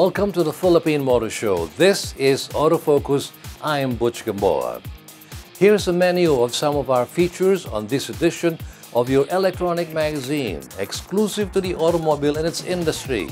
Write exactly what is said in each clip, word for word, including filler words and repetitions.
Welcome to the Philippine Motor Show. This is Autofocus. I am Butch Gamboa. Here's a menu of some of our features on this edition of your electronic magazine, exclusive to the automobile and its industry.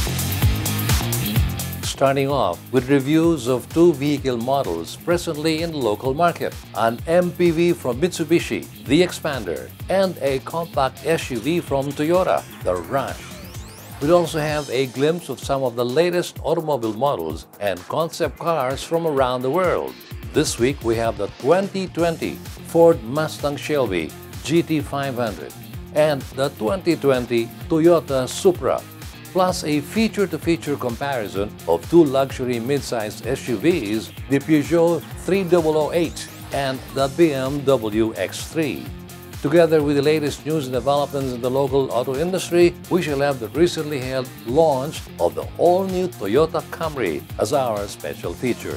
Starting off with reviews of two vehicle models presently in the local market, an M P V from Mitsubishi, the Xpander, and a compact S U V from Toyota, the Rush. We also have a glimpse of some of the latest automobile models and concept cars from around the world. This week we have the twenty twenty Ford Mustang Shelby G T five hundred and the twenty twenty Toyota Supra, plus a feature-to-feature comparison of two luxury mid-sized S U Vs, the Peugeot three thousand eight and the B M W X three. Together with the latest news and developments in the local auto industry, we shall have the recently held launch of the all-new Toyota Camry as our special feature.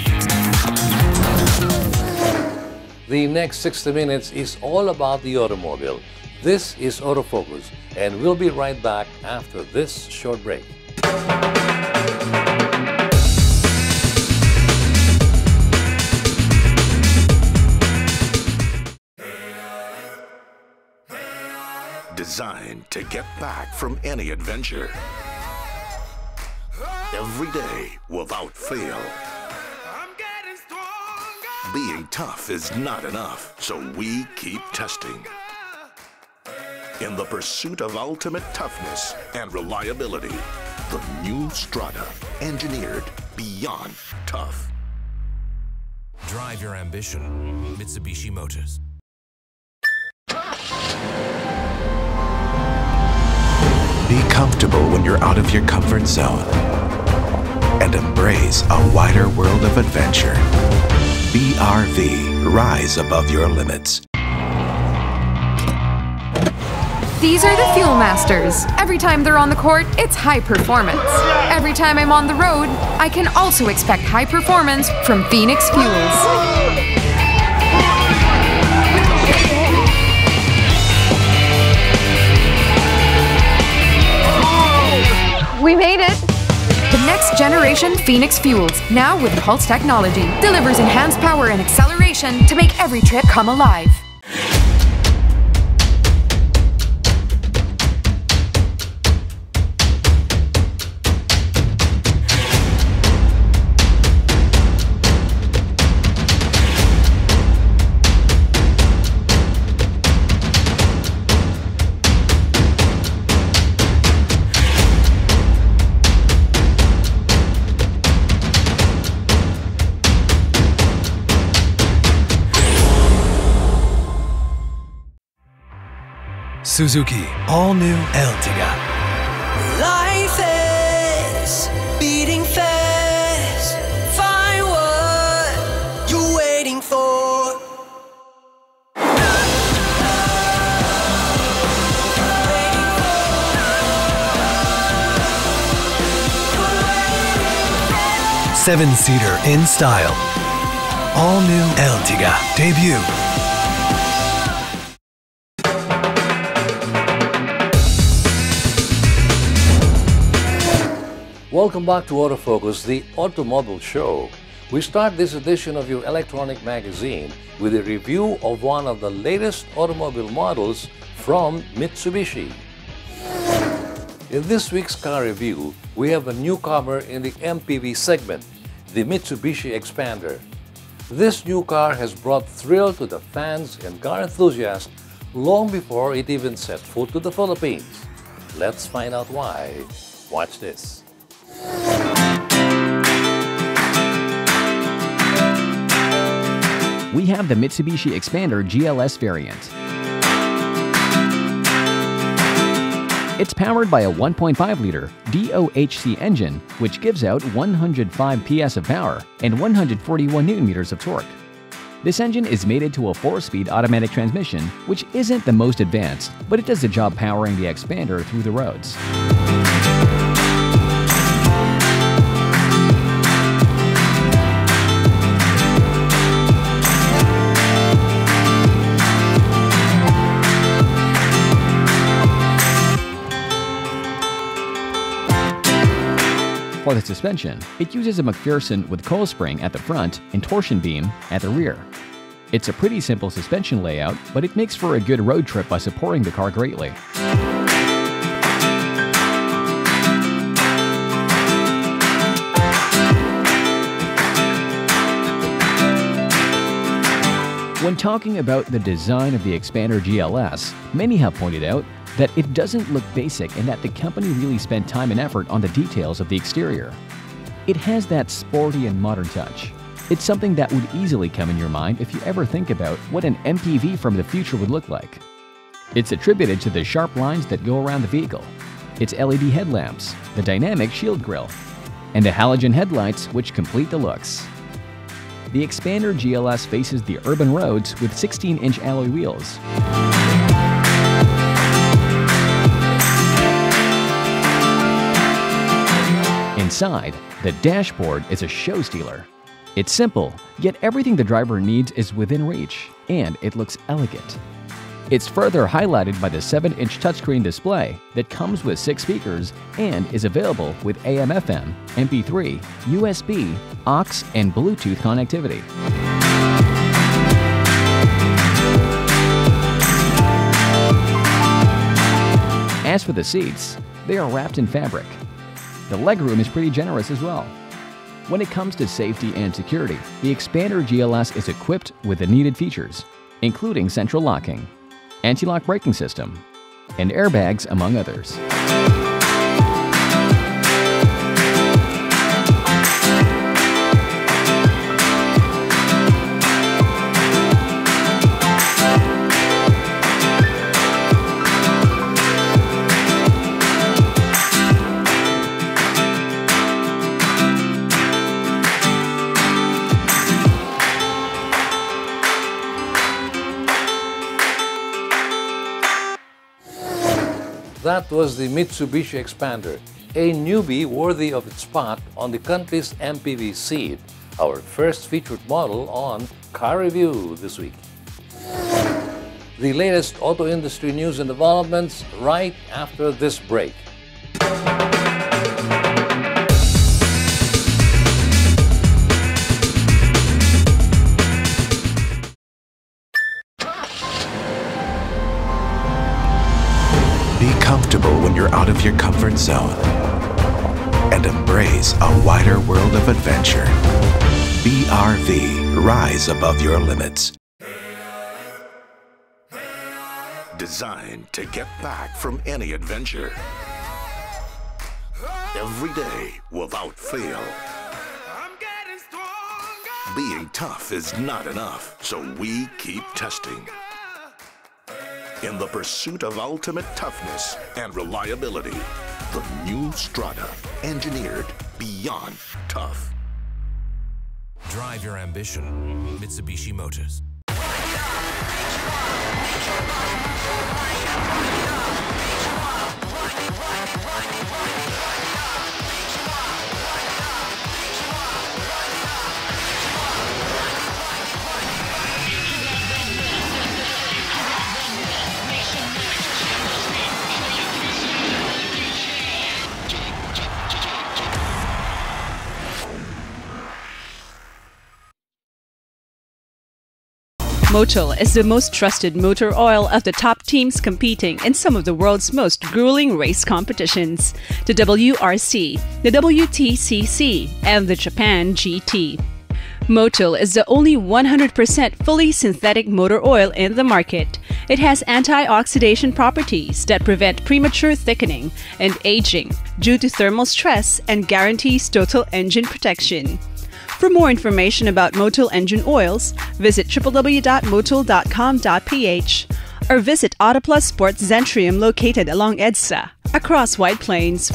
The next sixty minutes is all about the automobile. This is Autofocus, and we'll be right back after this short break. Designed to get back from any adventure. Every day without fail. Being tough is not enough, so we keep testing. In the pursuit of ultimate toughness and reliability, the new Strada, engineered beyond tough. Drive your ambition, Mitsubishi Motors. Be comfortable when you're out of your comfort zone and embrace a wider world of adventure. B R V, rise above your limits. These are the Fuel Masters. Every time they're on the court, it's high performance. Every time I'm on the road, I can also expect high performance from Phoenix Fuels. We made it! The next generation Phoenix Fuels, now with Pulse technology, delivers enhanced power and acceleration to make every trip come alive. Suzuki all-new Ertiga. Life is beating fast. Find what you're waiting for. Seven-seater in style. All-new Ertiga debut. Welcome back to Autofocus, the automobile show. We start this edition of your electronic magazine with a review of one of the latest automobile models from Mitsubishi. In this week's car review, we have a newcomer in the M P V segment, the Mitsubishi Xpander. This new car has brought thrill to the fans and car enthusiasts long before it even set foot to the Philippines. Let's find out why. Watch this. We have the Mitsubishi Xpander G L S variant. It's powered by a one point five liter D O H C engine, which gives out one hundred five P S of power and one hundred forty-one newton meters of torque. This engine is mated to a four-speed automatic transmission, which isn't the most advanced, but it does the job powering the Xpander through the roads. For the suspension, it uses a McPherson with coil spring at the front and torsion beam at the rear. It's a pretty simple suspension layout, but it makes for a good road trip by supporting the car greatly. When talking about the design of the Xpander G L S, many have pointed out that it doesn't look basic and that the company really spent time and effort on the details of the exterior. It has that sporty and modern touch. It's something that would easily come in your mind if you ever think about what an M P V from the future would look like. It's attributed to the sharp lines that go around the vehicle, its L E D headlamps, the dynamic shield grille, and the halogen headlights which complete the looks. The Xpander G L S faces the urban roads with sixteen inch alloy wheels. Inside, the dashboard is a show stealer. It's simple, yet everything the driver needs is within reach, and it looks elegant. It's further highlighted by the seven inch touchscreen display that comes with six speakers and is available with A M F M, M P three, U S B, aux, and Bluetooth connectivity. As for the seats, they are wrapped in fabric. The legroom is pretty generous as well. When it comes to safety and security, the Xpander G L S is equipped with the needed features, including central locking, anti-lock braking system, and airbags, among others. That was the Mitsubishi Xpander, a newbie worthy of its spot on the country's M P V scene, our first featured model on Car Review this week. The latest auto industry news and developments right after this break. Be comfortable when you're out of your comfort zone and embrace a wider world of adventure. B R V, rise above your limits. Designed to get back from any adventure. Every day without fail. Being tough is not enough, so we keep testing. In the pursuit of ultimate toughness and reliability, the new Strada, engineered beyond tough. Drive your ambition. Mitsubishi Motors. Motul is the most trusted motor oil of the top teams competing in some of the world's most grueling race competitions, the W R C, the W T C C, and the Japan G T. Motul is the only one hundred percent fully synthetic motor oil in the market. It has anti-oxidation properties that prevent premature thickening and aging due to thermal stress and guarantees total engine protection. For more information about Motul engine oils, visit w w w dot motul dot com dot p h or visit Autoplus Sports Zentrium located along EDSA, across White Plains.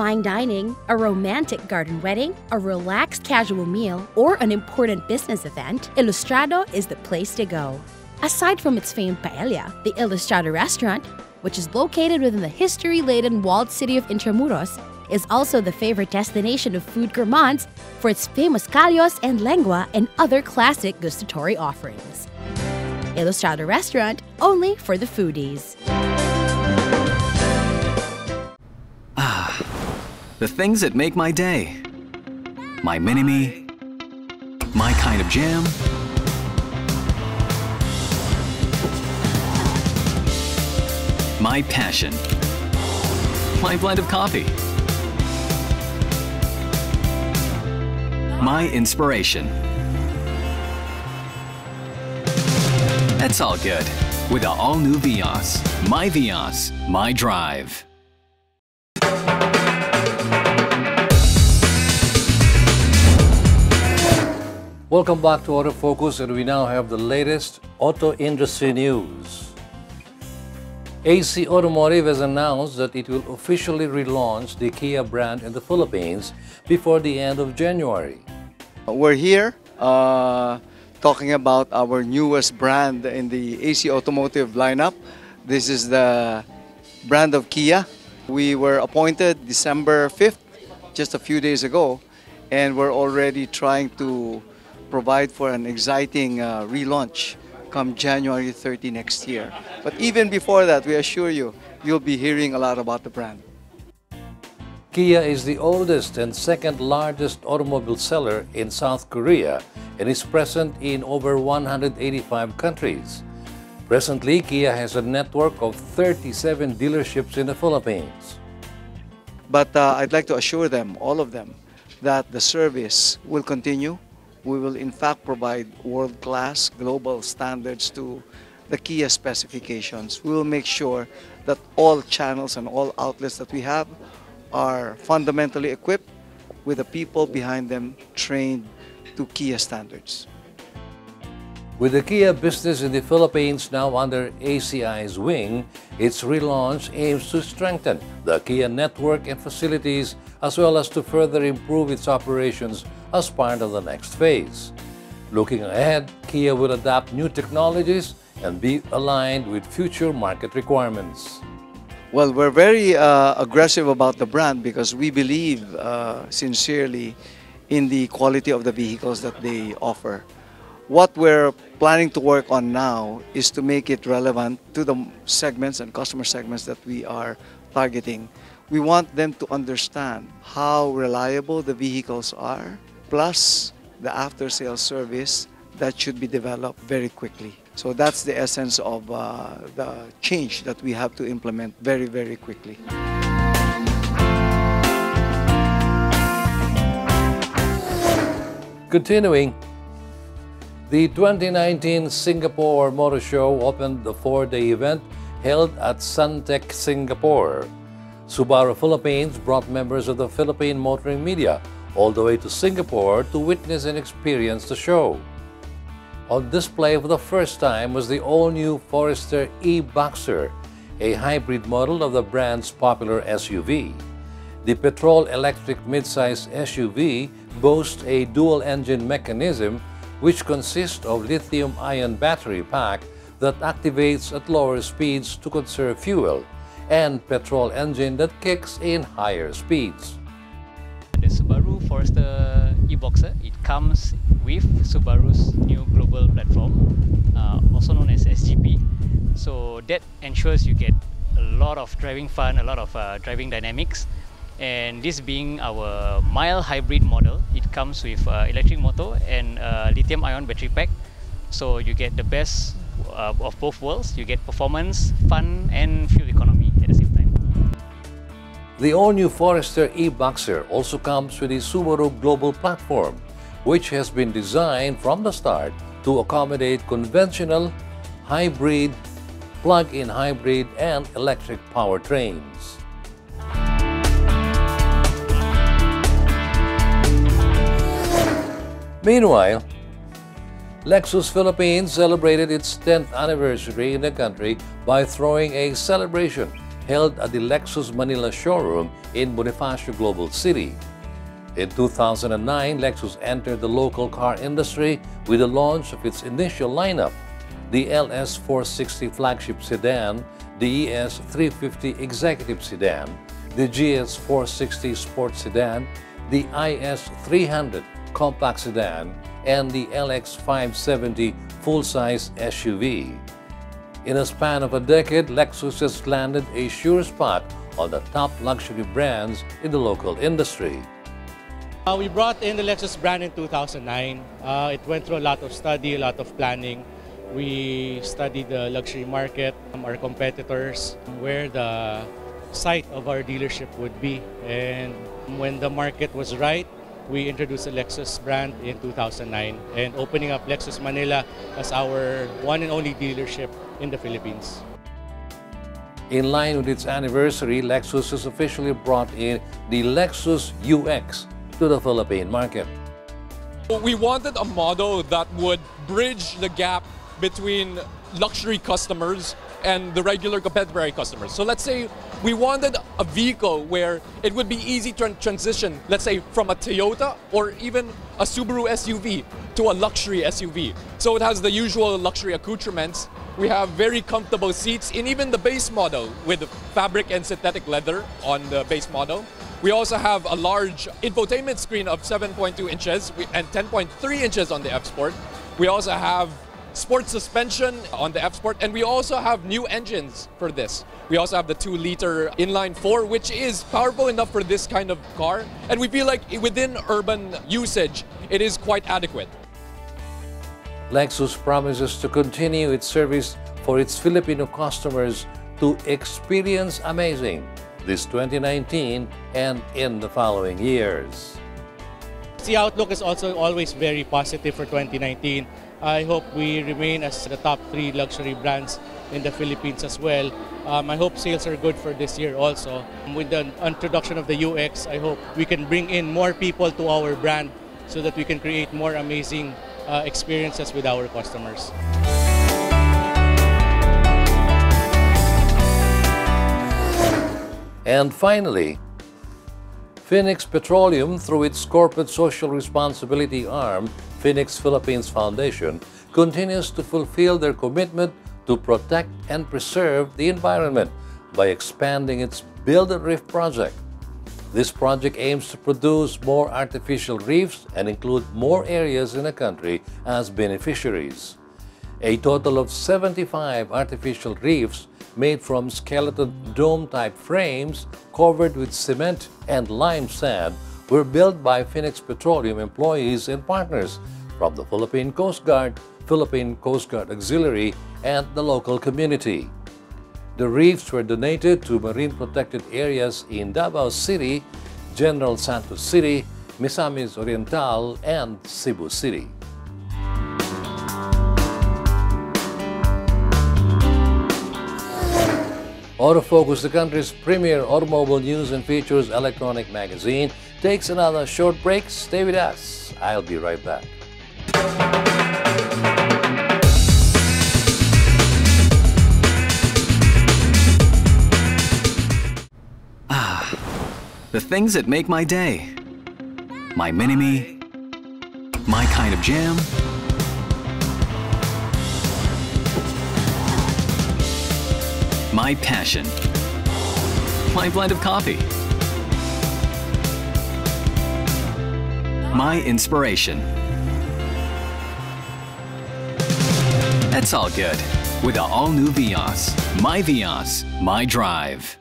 fine dining, a romantic garden wedding, a relaxed casual meal, or an important business event, Ilustrado is the place to go. Aside from its famed paella, the Ilustrado restaurant, which is located within the history-laden walled city of Intramuros, is also the favorite destination of food gourmands for its famous callos and lengua and other classic gustatory offerings. Ilustrado restaurant, only for the foodies. Ah, the things that make my day. My mini-me, my kind of jam, my passion, my blend of coffee, my inspiration. That's all good with the all-new Vios. My Vios, my drive. Welcome back to Autofocus, and we now have the latest auto industry news. A C Automotive has announced that it will officially relaunch the Kia brand in the Philippines before the end of January. We're here uh, talking about our newest brand in the A C Automotive lineup. This is the brand of Kia. We were appointed December fifth, just a few days ago, and we're already trying to provide for an exciting uh, relaunch come January thirtieth next year. But even before that, we assure you, you'll be hearing a lot about the brand. Kia is the oldest and second largest automobile seller in South Korea and is present in over one hundred eighty-five countries. Presently, Kia has a network of thirty-seven dealerships in the Philippines. But uh, I'd like to assure them, all of them, that the service will continue. We will in fact provide world-class global standards to the Kia specifications. We will make sure that all channels and all outlets that we have are fundamentally equipped with the people behind them trained to Kia standards. With the Kia business in the Philippines now under A C I's wing, its relaunch aims to strengthen the Kia network and facilities as well as to further improve its operations as part of the next phase. Looking ahead, Kia will adapt new technologies and be aligned with future market requirements. Well, we're very uh, aggressive about the brand because we believe uh, sincerely in the quality of the vehicles that they offer. What we're planning to work on now is to make it relevant to the segments and customer segments that we are targeting. We want them to understand how reliable the vehicles are, plus the after-sales service that should be developed very quickly. So that's the essence of uh, the change that we have to implement very, very quickly. Continuing, the twenty nineteen Singapore Motor Show opened the four-day event held at Suntec Singapore. Subaru Philippines brought members of the Philippine motoring media all the way to Singapore to witness and experience the show. On display for the first time was the all-new Forester E-Boxer, a hybrid model of the brand's popular S U V. The petrol-electric midsize S U V boasts a dual-engine mechanism which consists of lithium-ion battery pack that activates at lower speeds to conserve fuel, and petrol engine that kicks in higher speeds. The Subaru Forester E-Boxer, it comes with Subaru's new global platform, uh, also known as S G P. So that ensures you get a lot of driving fun, a lot of uh, driving dynamics. And this being our mild hybrid model, it comes with uh, electric motor and uh, lithium-ion battery pack. So you get the best uh, of both worlds. You get performance, fun, and fuel economy at the same time. The all-new Forester E-Boxer also comes with a Subaru Global Platform, which has been designed from the start to accommodate conventional, hybrid, plug-in hybrid, and electric powertrains. Meanwhile, Lexus Philippines celebrated its tenth anniversary in the country by throwing a celebration held at the Lexus Manila showroom in Bonifacio Global City. In two thousand nine, Lexus entered the local car industry with the launch of its initial lineup, the L S four sixty flagship sedan, the E S three fifty executive sedan, the G S four sixty sports sedan, the I S three hundred compact sedan, and the L X five seventy full-size S U V. In a span of a decade, Lexus has landed a sure spot on the top luxury brands in the local industry. Uh, we brought in the Lexus brand in two thousand nine. Uh, it went through a lot of study, a lot of planning. We studied the luxury market, um, our competitors, where the site of our dealership would be. And when the market was right, we introduced the Lexus brand in two thousand nine and opening up Lexus Manila as our one and only dealership in the Philippines. In line with its anniversary, Lexus has officially brought in the Lexus U X to the Philippine market. We wanted a model that would bridge the gap between luxury customers and the regular contemporary customers. So let's say we wanted a vehicle where it would be easy to transition, let's say from a Toyota or even a Subaru S U V to a luxury S U V. So it has the usual luxury accoutrements. We have very comfortable seats in even the base model with fabric and synthetic leather on the base model. We also have a large infotainment screen of seven point two inches and ten point three inches on the F-Sport. We also have sports suspension on the F-Sport, and we also have new engines for this. We also have the two liter inline four, which is powerful enough for this kind of car, and we feel like within urban usage, it is quite adequate. Lexus promises to continue its service for its Filipino customers to experience amazing this twenty nineteen and in the following years. The outlook is also always very positive for twenty nineteen. I hope we remain as the top three luxury brands in the Philippines as well. Um, I hope sales are good for this year also. With the introduction of the U X, I hope we can bring in more people to our brand so that we can create more amazing uh, experiences with our customers. And finally, Phoenix Petroleum, through its corporate social responsibility arm, Phoenix Philippines Foundation, continues to fulfill their commitment to protect and preserve the environment by expanding its Build a Reef project. This project aims to produce more artificial reefs and include more areas in the country as beneficiaries. A total of seventy-five artificial reefs made from skeleton dome-type frames covered with cement and lime sand were built by Phoenix Petroleum employees and partners from the Philippine Coast Guard, Philippine Coast Guard Auxiliary, and the local community. The reefs were donated to marine protected areas in Davao City, General Santos City, Misamis Oriental, and Cebu City. Autofocus, the country's premier automobile news and features electronic magazine, takes another short break. Stay with us. I'll be right back. Ah, the things that make my day. My mini-me, my kind of jam, my passion, my blend of coffee, my inspiration. That's all good with the all-new Vios. My Vios, my drive.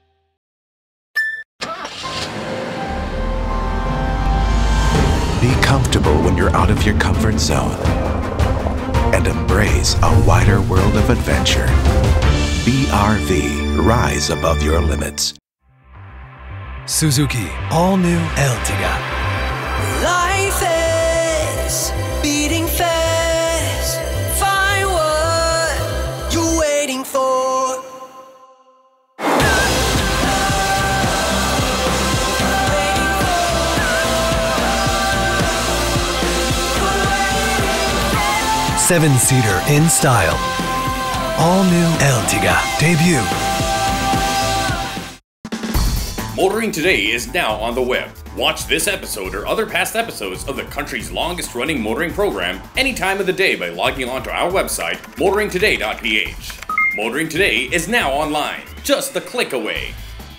Be comfortable when you're out of your comfort zone and embrace a wider world of adventure. B R V, rise above your limits. Suzuki, all new Ertiga. Life is beating fast. Find what you're waiting for. Seven-seater in style. All new Ertiga debut. Motoring Today is now on the web. Watch this episode or other past episodes of the country's longest running motoring program any time of the day by logging on to our website, motoring today dot p h. Motoring Today is now online, just a click away.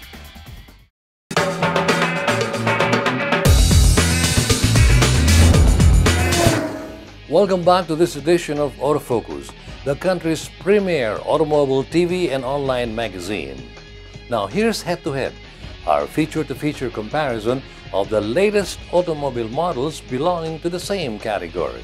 Welcome back to this edition of Autofocus, the country's premier automobile T V and online magazine. Now here's Head to Head, our feature-to-feature comparison of the latest automobile models belonging to the same category.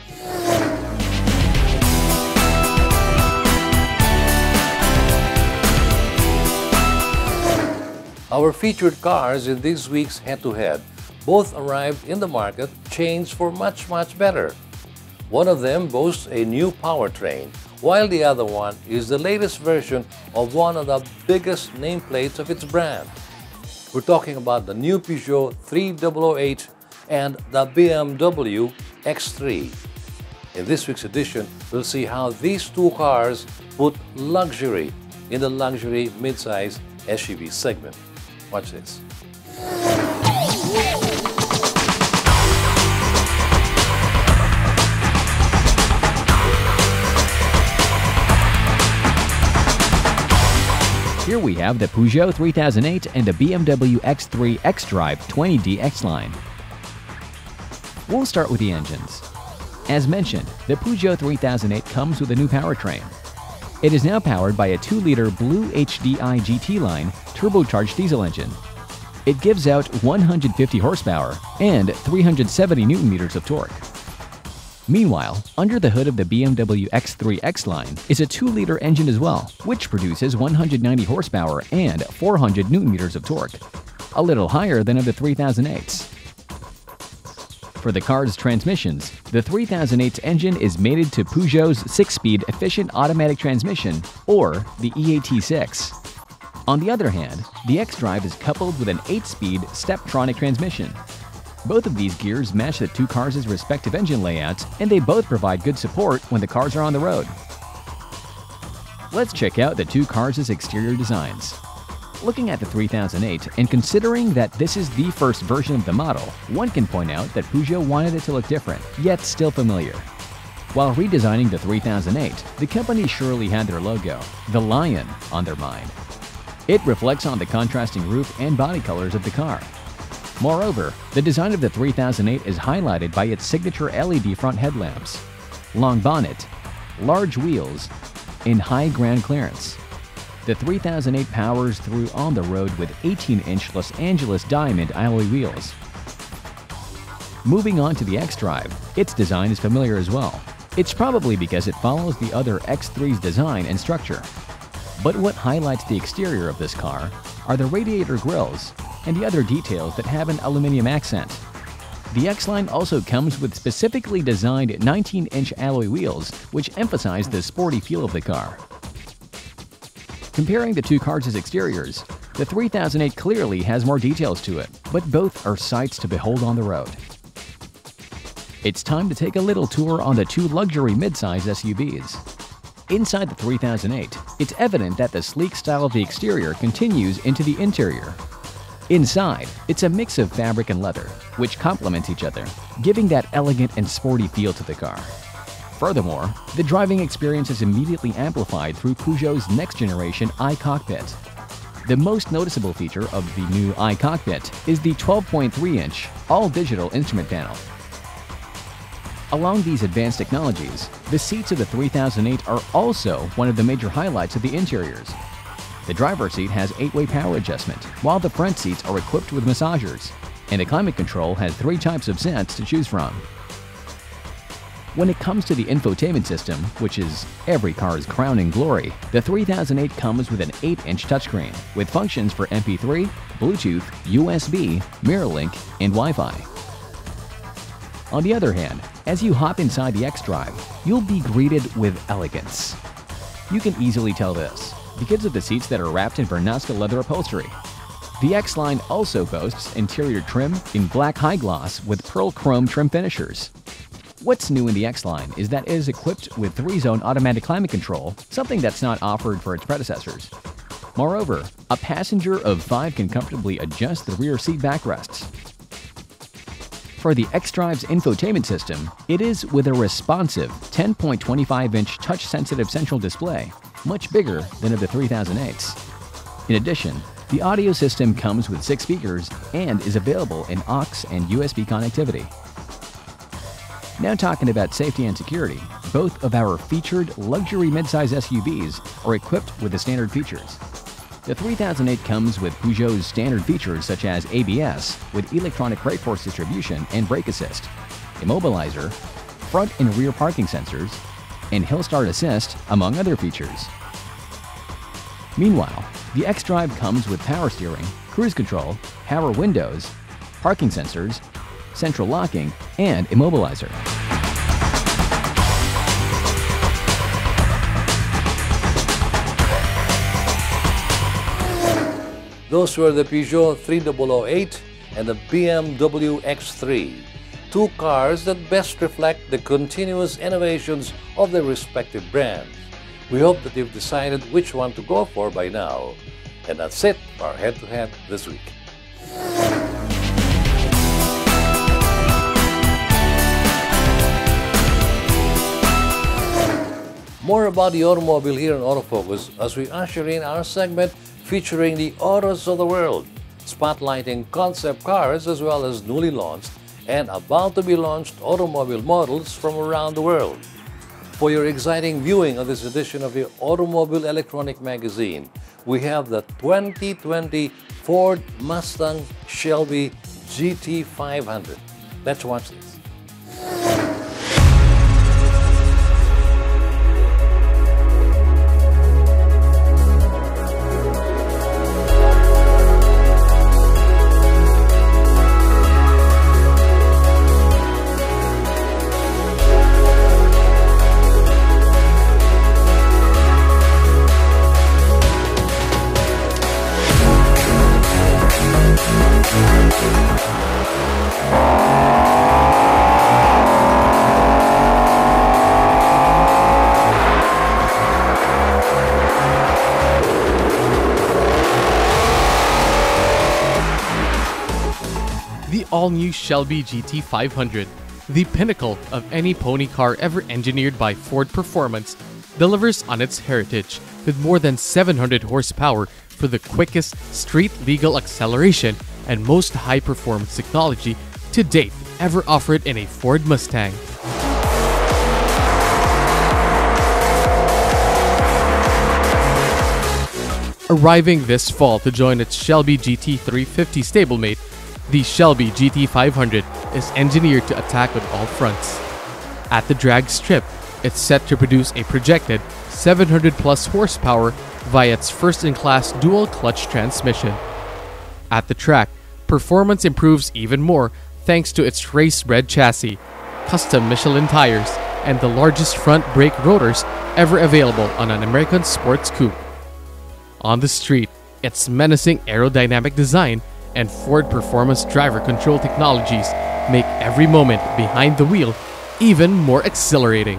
Our featured cars in this week's head-to-head both arrived in the market changed for much, much better. One of them boasts a new powertrain, while the other one is the latest version of one of the biggest nameplates of its brand. We're talking about the new Peugeot three thousand eight and the B M W X three. In this week's edition, we'll see how these two cars put luxury in the luxury midsize S U V segment. Watch this. Here we have the Peugeot three thousand eight and the B M W X three xDrive twenty D X-Line. We'll start with the engines. As mentioned, the Peugeot three thousand eight comes with a new powertrain. It is now powered by a two liter Blue H D I G T line turbocharged diesel engine. It gives out one hundred fifty horsepower and three hundred seventy newton meters of torque. Meanwhile, under the hood of the B M W X three X-Line is a two liter engine as well, which produces one hundred ninety horsepower and four hundred newton meters of torque, a little higher than of the three thousand eights. For the car's transmissions, the three thousand eight's engine is mated to Peugeot's six speed efficient automatic transmission, or the E A T six. On the other hand, the xDrive is coupled with an eight speed Steptronic transmission. Both of these gears match the two cars' respective engine layouts, and they both provide good support when the cars are on the road. Let's check out the two cars' exterior designs. Looking at the three thousand eight, and considering that this is the first version of the model, one can point out that Peugeot wanted it to look different, yet still familiar. While redesigning the three thousand eight, the company surely had their logo, the lion, on their mind. It reflects on the contrasting roof and body colors of the car. Moreover, the design of the three thousand eight is highlighted by its signature L E D front headlamps, long bonnet, large wheels, and high ground clearance. The three thousand eight powers through on the road with eighteen inch Los Angeles diamond alloy wheels. Moving on to the xDrive, its design is familiar as well. It's probably because it follows the other X three's design and structure. But what highlights the exterior of this car are the radiator grills and the other details that have an aluminum accent. The X-Line also comes with specifically designed nineteen inch alloy wheels, which emphasize the sporty feel of the car. Comparing the two cars' exteriors, the three thousand eight clearly has more details to it, but both are sights to behold on the road. It's time to take a little tour on the two luxury midsize S U Vs. Inside the three thousand eight, it's evident that the sleek style of the exterior continues into the interior. Inside, it's a mix of fabric and leather, which complement each other, giving that elegant and sporty feel to the car. Furthermore, the driving experience is immediately amplified through Peugeot's next-generation iCockpit. The most noticeable feature of the new iCockpit is the twelve point three inch all-digital instrument panel. Along these advanced technologies, the seats of the three thousand eight are also one of the major highlights of the interiors. The driver's seat has eight-way power adjustment, while the front seats are equipped with massagers, and the climate control has three types of scents to choose from. When it comes to the infotainment system, which is every car's crowning glory, the three thousand eight comes with an eight inch touchscreen, with functions for M P three, Bluetooth, U S B, MirrorLink, and Wi-Fi. On the other hand, as you hop inside the xDrive, you'll be greeted with elegance. You can easily tell this because of the seats that are wrapped in Vernasca leather upholstery. The X-Line also boasts interior trim in black high gloss with pearl chrome trim finishers. What's new in the X-Line is that it is equipped with three zone automatic climate control, something that's not offered for its predecessors. Moreover, a passenger of five can comfortably adjust the rear seat backrests. For the xDrive's infotainment system, it is with a responsive ten point two five inch touch-sensitive central display, much bigger than of the three thousand eight's. In addition, the audio system comes with six speakers and is available in aux and U S B connectivity. Now talking about safety and security, both of our featured luxury midsize S U Vs are equipped with the standard features. The three thousand eight comes with Peugeot's standard features such as A B S with electronic brake force distribution and brake assist, immobilizer, front and rear parking sensors, and hill start assist, among other features. Meanwhile, the xDrive comes with power steering, cruise control, power windows, parking sensors, central locking, and immobilizer. Those were the Peugeot three thousand eight and the B M W X three, two cars that best reflect the continuous innovations of their respective brands. We hope that you've decided which one to go for by now. And that's it for our head-to-head this week. More about the automobile here in Autofocus as we usher in our segment featuring the autos of the world, spotlighting concept cars as well as newly launched and about to be launched automobile models from around the world. For your exciting viewing of this edition of the Automobile Electronic Magazine, we have the twenty twenty Ford Mustang Shelby G T five hundred. Let's watch this. All-new Shelby G T five hundred, the pinnacle of any pony car ever engineered by Ford Performance, delivers on its heritage with more than seven hundred horsepower for the quickest street-legal acceleration and most high-performance technology to date ever offered in a Ford Mustang. Arriving this fall to join its Shelby G T three fifty stablemate, the Shelby G T five hundred is engineered to attack on all fronts. At the drag strip, it's set to produce a projected seven hundred plus horsepower via its first-in-class dual-clutch transmission. At the track, performance improves even more thanks to its race-bred chassis, custom Michelin tires, and the largest front brake rotors ever available on an American sports coupe. On the street, its menacing aerodynamic design and Ford Performance driver control technologies make every moment behind the wheel even more exhilarating.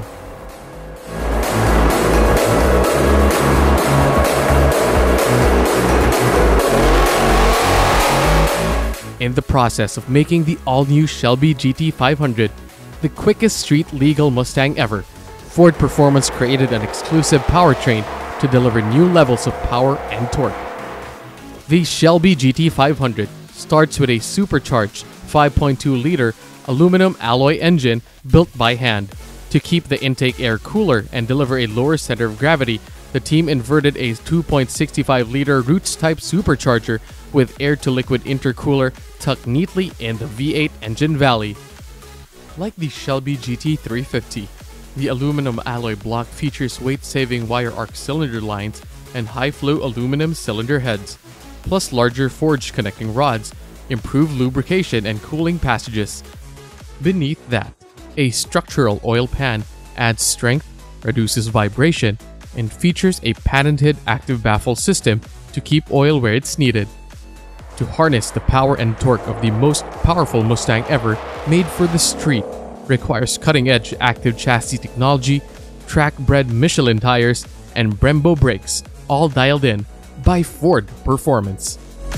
In the process of making the all-new Shelby G T five hundred the quickest street-legal Mustang ever, Ford Performance created an exclusive powertrain to deliver new levels of power and torque. The Shelby G T five hundred starts with a supercharged five point two liter aluminum alloy engine built by hand. To keep the intake air cooler and deliver a lower center of gravity, the team inverted a two point six five liter Roots-type supercharger with air-to-liquid intercooler tucked neatly in the V eight engine valley. Like the Shelby G T three fifty, the aluminum alloy block features weight-saving wire arc cylinder lines and high-flow aluminum cylinder heads, plus larger forged connecting rods, improved lubrication and cooling passages. Beneath that, a structural oil pan adds strength, reduces vibration, and features a patented active baffle system to keep oil where it's needed. To harness the power and torque of the most powerful Mustang ever made for the street requires cutting-edge active chassis technology, track-bred Michelin tires, and Brembo brakes, all dialed in, by Ford Performance.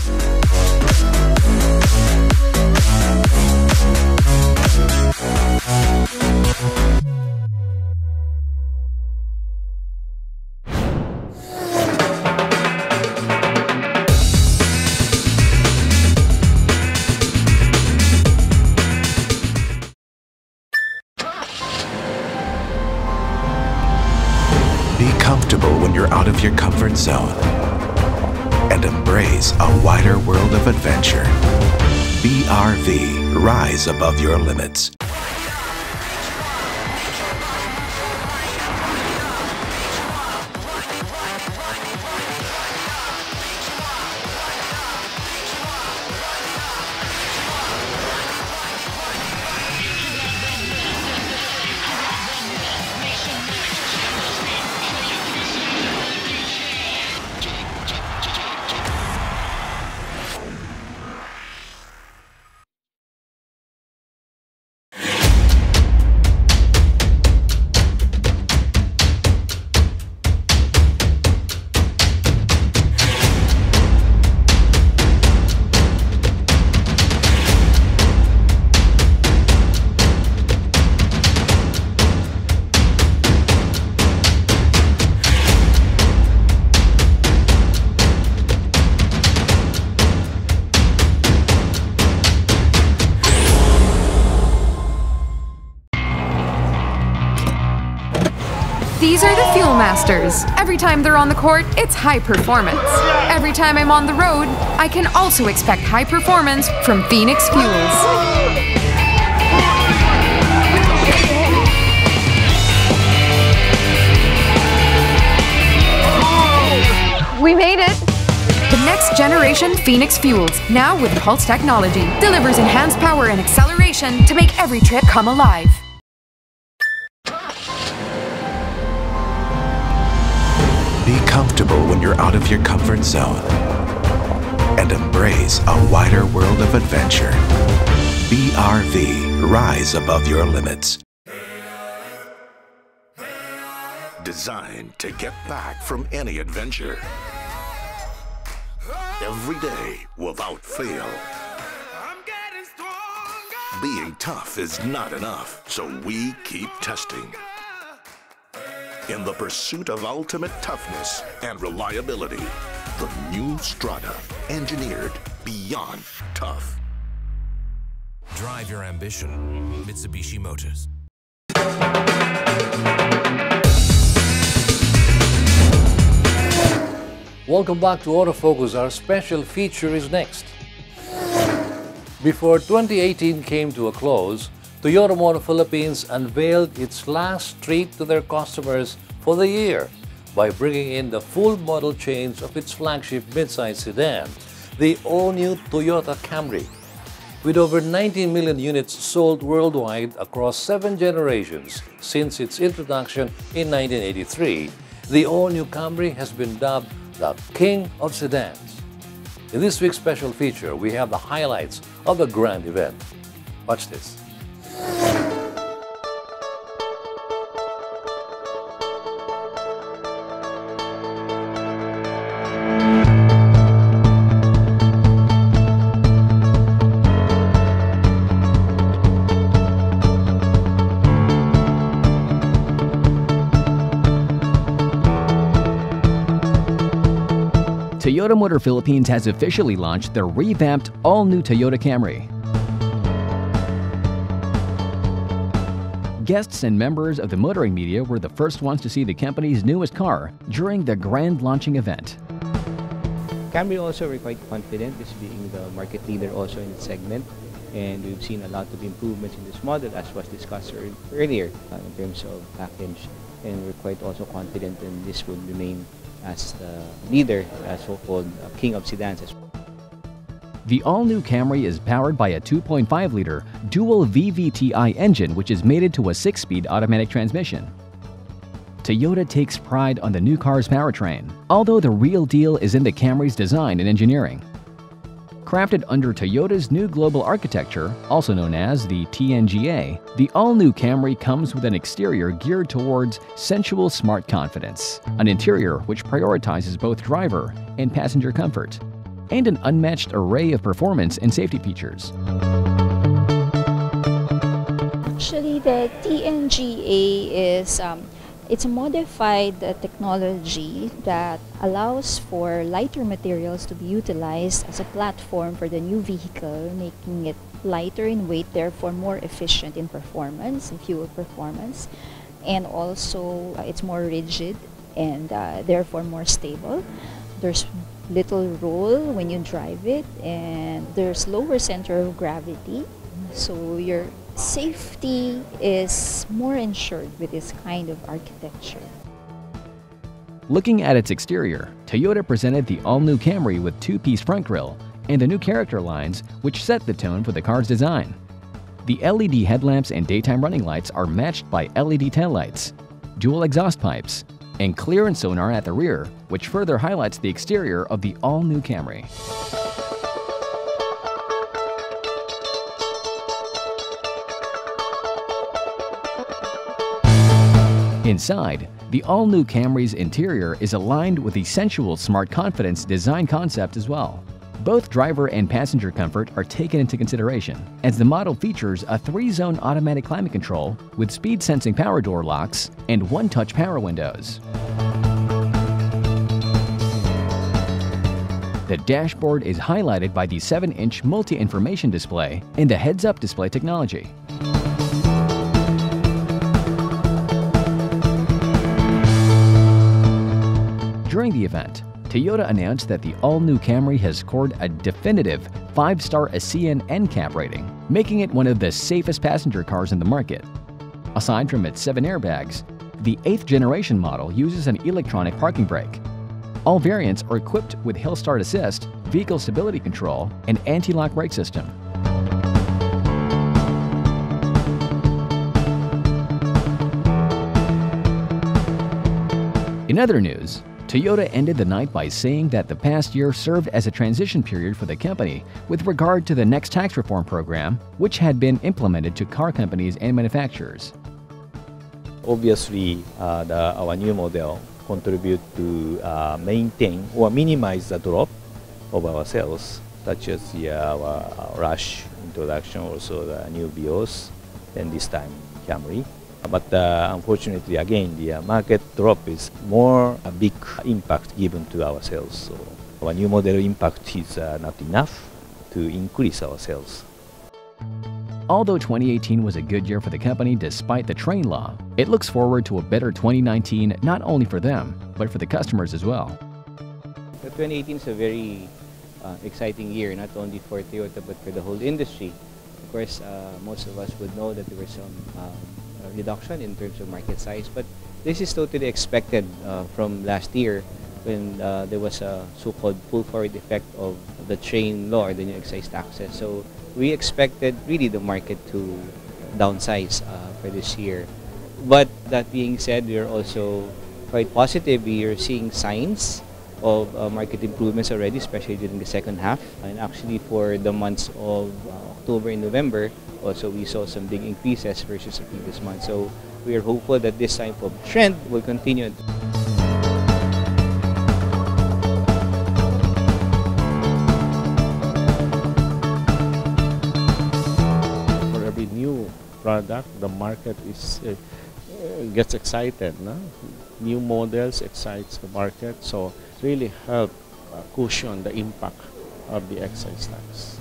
Be comfortable when you're out of your comfort zone and embrace a wider world of adventure. B R V, rise above your limits. These are the Fuel Masters. Every time they're on the court, it's high performance. Every time I'm on the road, I can also expect high performance from Phoenix Fuels. We made it! The next generation Phoenix Fuels, now with Pulse technology, delivers enhanced power and acceleration to make every trip come alive. Be comfortable when you're out of your comfort zone and embrace a wider world of adventure. B R V, rise above your limits. Designed to get back from any adventure. Every day without fail. Being tough is not enough, so we keep testing. In the pursuit of ultimate toughness and reliability, the new Strada, engineered beyond tough. Drive your ambition, Mitsubishi Motors. Welcome back to Autofocus. Our special feature is next. Before twenty eighteen came to a close, Toyota Motor Philippines unveiled its last treat to their customers for the year by bringing in the full model change of its flagship midsize sedan, the all-new Toyota Camry. With over nineteen million units sold worldwide across seven generations since its introduction in nineteen eighty-three, the all-new Camry has been dubbed the King of Sedans. In this week's special feature, we have the highlights of the grand event. Watch this. Toyota Motor Philippines has officially launched the revamped all-new Toyota Camry. Guests and members of the motoring media were the first ones to see the company's newest car during the grand launching event. Camry also, we're quite confident, this being the market leader also in the segment, and we've seen a lot of improvements in this model as was discussed earlier uh, in terms of package, and we're quite also confident that this will remain as the leader, as so-called uh, king of sedans. The all-new Camry is powered by a two point five liter dual V V T I engine, which is mated to a six-speed automatic transmission. Toyota takes pride on the new car's powertrain, although the real deal is in the Camry's design and engineering. Crafted under Toyota's new global architecture, also known as the T N G A, the all-new Camry comes with an exterior geared towards sensual smart confidence, an interior which prioritizes both driver and passenger comfort, and an unmatched array of performance and safety features. Actually, the T N G A is um, it's a modified uh, technology that allows for lighter materials to be utilized as a platform for the new vehicle, making it lighter in weight, therefore more efficient in performance, in fuel performance, and also uh, it's more rigid and uh, therefore more stable. There's little roll when you drive it, and there's lower center of gravity, so your safety is more ensured with this kind of architecture. Looking at its exterior, Toyota presented the all-new Camry with two-piece front grille and the new character lines which set the tone for the car's design. The L E D headlamps and daytime running lights are matched by L E D taillights, dual exhaust pipes, and clearance sonar at the rear, which further highlights the exterior of the all-new Camry. Inside, the all-new Camry's interior is aligned with the sensual smart confidence design concept as well. Both driver and passenger comfort are taken into consideration, as the model features a three-zone automatic climate control with speed-sensing power door locks and one-touch power windows. The dashboard is highlighted by the seven inch multi-information display and the heads-up display technology. During the event, Toyota announced that the all-new Camry has scored a definitive five-star ASEAN N CAP rating, making it one of the safest passenger cars in the market. Aside from its seven airbags, the eighth generation model uses an electronic parking brake. All variants are equipped with Hill Start Assist, vehicle stability control, and anti-lock brake system. In other news, Toyota ended the night by saying that the past year served as a transition period for the company with regard to the next tax reform program, which had been implemented to car companies and manufacturers. Obviously, uh, the, our new model contribute to uh, maintain or minimize the drop of our sales, such as the, uh, our Rush introduction, also the new Vios, and this time Camry. But uh, unfortunately, again, the uh, market drop is more a big impact given to our sales. So our new model impact is uh, not enough to increase our sales. Although twenty eighteen was a good year for the company despite the train law, it looks forward to a better twenty nineteen not only for them, but for the customers as well. The twenty eighteen is a very uh, exciting year, not only for Toyota but for the whole industry. Of course, uh, most of us would know that there was some um, reduction in terms of market size, but this is totally expected uh, from last year when uh, there was a so-called pull-forward effect of the train law or the new excise taxes. So we expected really the market to downsize uh, for this year. But that being said, we are also quite positive. We are seeing signs of uh, market improvements already, especially during the second half. And actually for the months of uh, October and November, also we saw some big increases versus the previous month. So we are hopeful that this type of trend will continue. For every new product, the market is uh, gets excited. No? New models excites the market, so it really help uh, cushion the impact of the excise tax.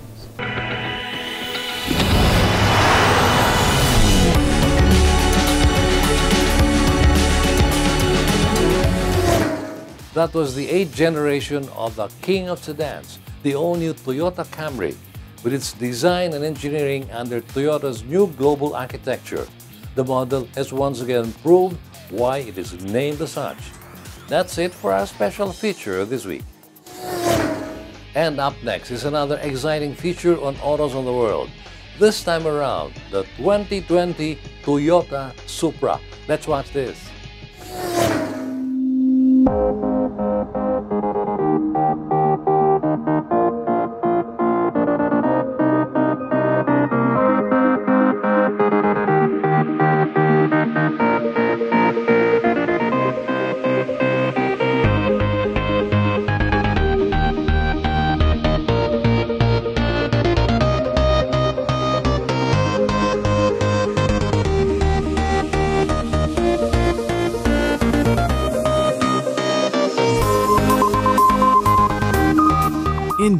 That was the eighth generation of the king of sedans, the all-new Toyota Camry, with its design and engineering under Toyota's new global architecture. The model has once again proved why it is named as such. That's it for our special feature this week. And up next is another exciting feature on Autos on the World. This time around, the twenty twenty Toyota Supra. Let's watch this.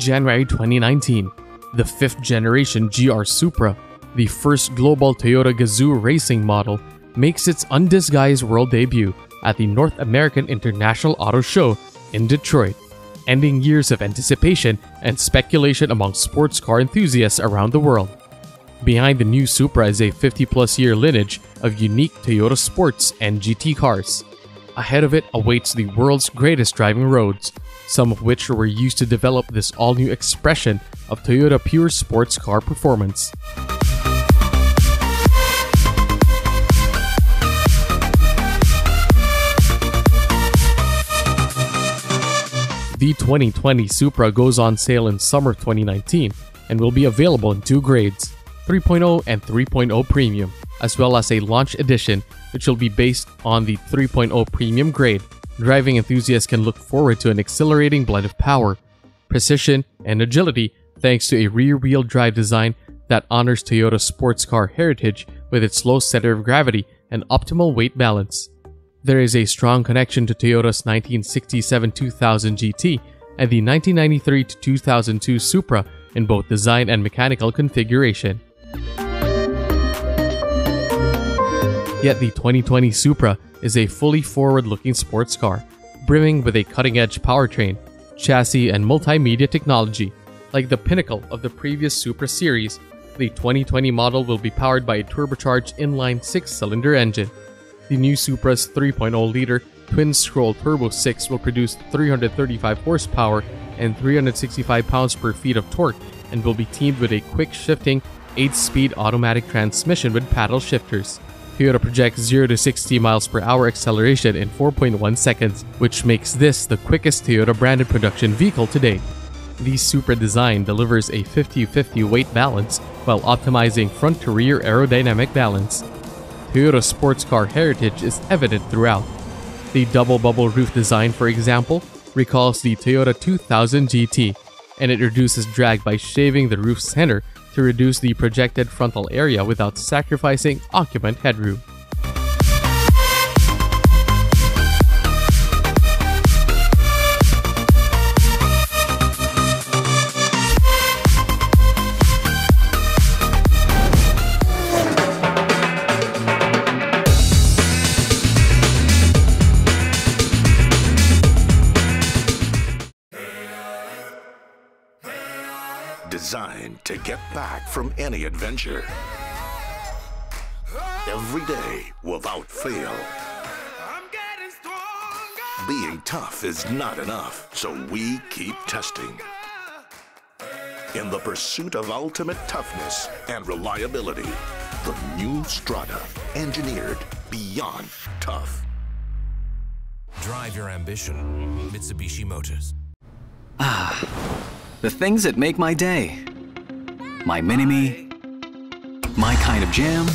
January twenty nineteen, the fifth generation G R Supra, the first global Toyota Gazoo racing model, makes its undisguised world debut at the North American International Auto Show in Detroit, ending years of anticipation and speculation among sports car enthusiasts around the world. Behind the new Supra is a fifty plus year lineage of unique Toyota sports and G T cars. Ahead of it awaits the world's greatest driving roads, some of which were used to develop this all-new expression of Toyota pure sports car performance. The twenty twenty Supra goes on sale in summer twenty nineteen and will be available in two grades, three point oh and three point oh Premium, as well as a launch edition which will be based on the three point oh Premium grade. Driving enthusiasts can look forward to an exhilarating blend of power, precision, and agility thanks to a rear-wheel drive design that honors Toyota's sports car heritage with its low center of gravity and optimal weight balance. There is a strong connection to Toyota's nineteen sixty-seven two thousand G T and the nineteen ninety-three to two thousand two Supra in both design and mechanical configuration. Yet the twenty twenty Supra is a fully forward-looking sports car, brimming with a cutting-edge powertrain, chassis, and multimedia technology. Like the pinnacle of the previous Supra series, the twenty twenty model will be powered by a turbocharged inline six-cylinder engine. The new Supra's three point oh liter twin-scroll Turbo six will produce three hundred thirty-five horsepower and three hundred sixty-five pounds-per-feet of torque and will be teamed with a quick-shifting eight speed automatic transmission with paddle shifters. Toyota projects zero to sixty miles per hour acceleration in four point one seconds, which makes this the quickest Toyota-branded production vehicle to date. The Supra design delivers a fifty fifty weight balance while optimizing front-to-rear aerodynamic balance. Toyota's sports car heritage is evident throughout. The double bubble roof design, for example, recalls the Toyota two thousand G T, and it reduces drag by shaving the roof center to reduce the projected frontal area without sacrificing occupant headroom. Designed to get back from any adventure. Every day without fail. Being tough is not enough, so we keep testing. In the pursuit of ultimate toughness and reliability, the new Strada, engineered beyond tough. Drive your ambition. Mitsubishi Motors. Ah, the things that make my day. My mini-me, my kind of jam,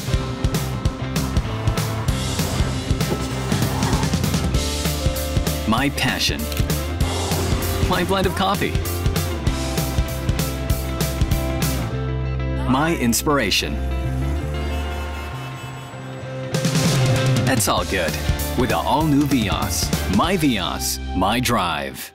my passion, my blend of coffee, my inspiration. That's all good with the all-new Vios. My Vios, my drive.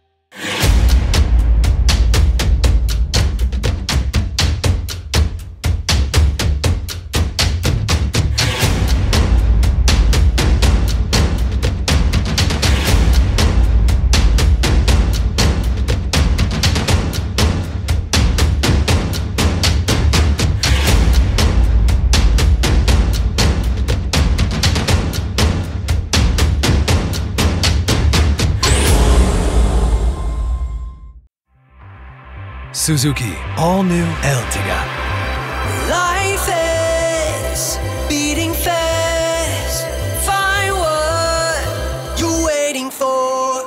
Suzuki all-new Ertiga. Life is beating fast. Find what you're waiting for.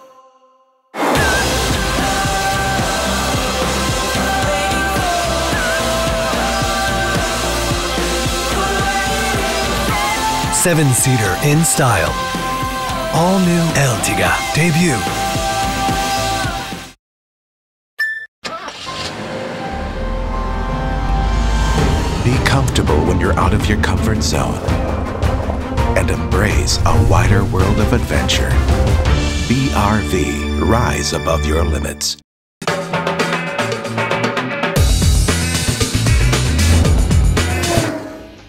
Seven-seater in style. All-new Ertiga debut. Be comfortable when you're out of your comfort zone and embrace a wider world of adventure. B R V, rise above your limits.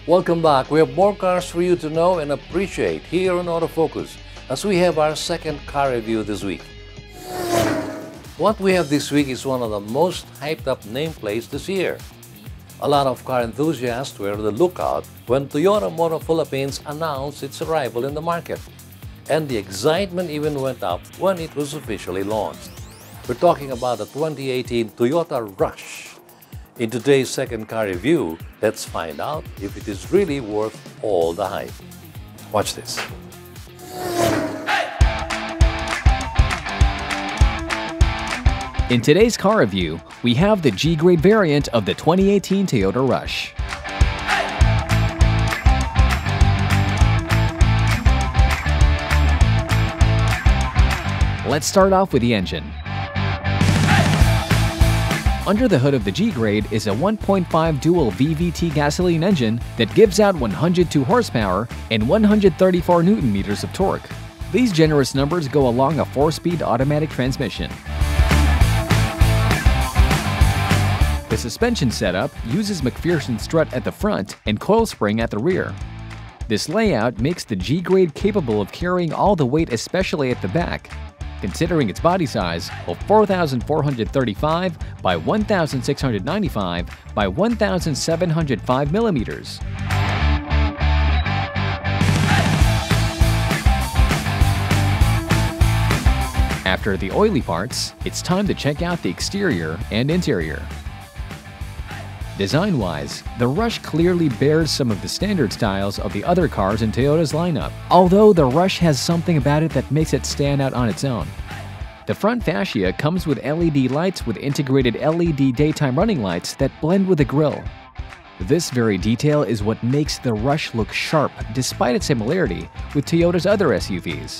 Welcome back. We have more cars for you to know and appreciate here on Autofocus as we have our second car review this week. What we have this week is one of the most hyped up nameplates this year. A lot of car enthusiasts were on the lookout when Toyota Motor Philippines announced its arrival in the market, and the excitement even went up when it was officially launched. We're talking about the twenty eighteen Toyota Rush. In today's second car review, let's find out if it is really worth all the hype. Watch this. In today's car review, we have the G-Grade variant of the twenty eighteen Toyota Rush. Let's start off with the engine. Under the hood of the G-Grade is a one point five dual V V T gasoline engine that gives out one hundred two horsepower and one hundred thirty-four newton meters of torque. These generous numbers go along a four-speed automatic transmission. The suspension setup uses McPherson strut at the front and coil spring at the rear. This layout makes the G-Grade capable of carrying all the weight, especially at the back, considering its body size of four thousand four hundred thirty-five by one thousand six hundred ninety-five by one thousand seven hundred five millimeters. After the oily parts, it's time to check out the exterior and interior. Design-wise, the Rush clearly bears some of the standard styles of the other cars in Toyota's lineup, although the Rush has something about it that makes it stand out on its own. The front fascia comes with L E D lights with integrated L E D daytime running lights that blend with the grille. This very detail is what makes the Rush look sharp despite its similarity with Toyota's other S U Vs.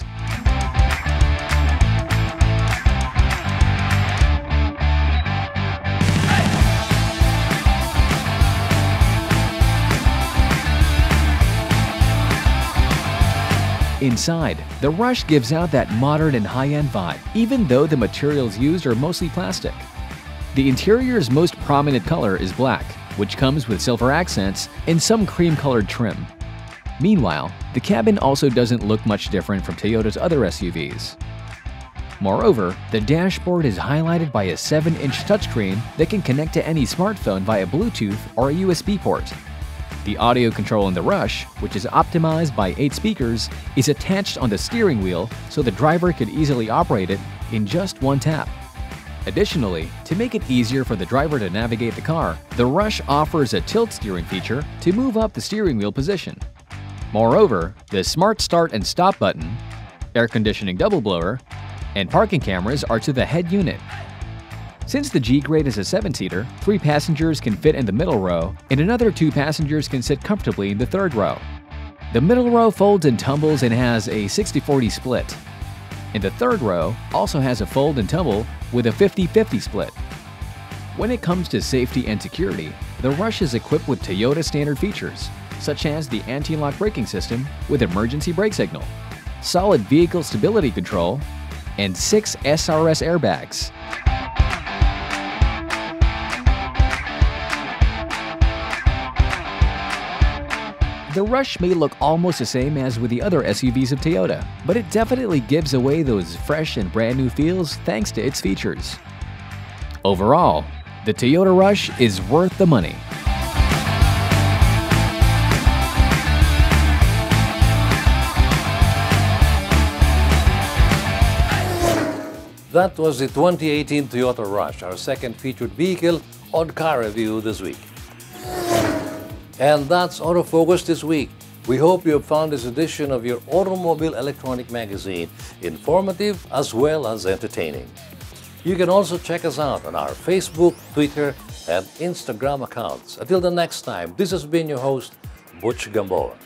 Inside, the Rush gives out that modern and high-end vibe, even though the materials used are mostly plastic. The interior's most prominent color is black, which comes with silver accents and some cream-colored trim. Meanwhile, the cabin also doesn't look much different from Toyota's other S U Vs. Moreover, the dashboard is highlighted by a seven inch touchscreen that can connect to any smartphone via Bluetooth or a U S B port. The audio control in the Rush, which is optimized by eight speakers, is attached on the steering wheel so the driver could easily operate it in just one tap. Additionally, to make it easier for the driver to navigate the car, the Rush offers a tilt steering feature to move up the steering wheel position. Moreover, the Smart Start and Stop button, air conditioning double blower, and parking cameras are to the head unit. Since the G-Grade is a seven-seater, three passengers can fit in the middle row, and another two passengers can sit comfortably in the third row. The middle row folds and tumbles and has a sixty forty split. And the third row also has a fold and tumble with a fifty fifty split. When it comes to safety and security, the Rush is equipped with Toyota standard features, such as the anti-lock braking system with emergency brake signal, solid vehicle stability control, and six S R S airbags. The Rush may look almost the same as with the other S U Vs of Toyota, but it definitely gives away those fresh and brand new feels thanks to its features. Overall, the Toyota Rush is worth the money. That was the twenty eighteen Toyota Rush, our second featured vehicle on Car Review this week. And that's Autofocus this week. We hope you have found this edition of your Automobile Electronic Magazine informative as well as entertaining. You can also check us out on our Facebook, Twitter, and Instagram accounts. Until the next time, this has been your host, Butch Gamboa.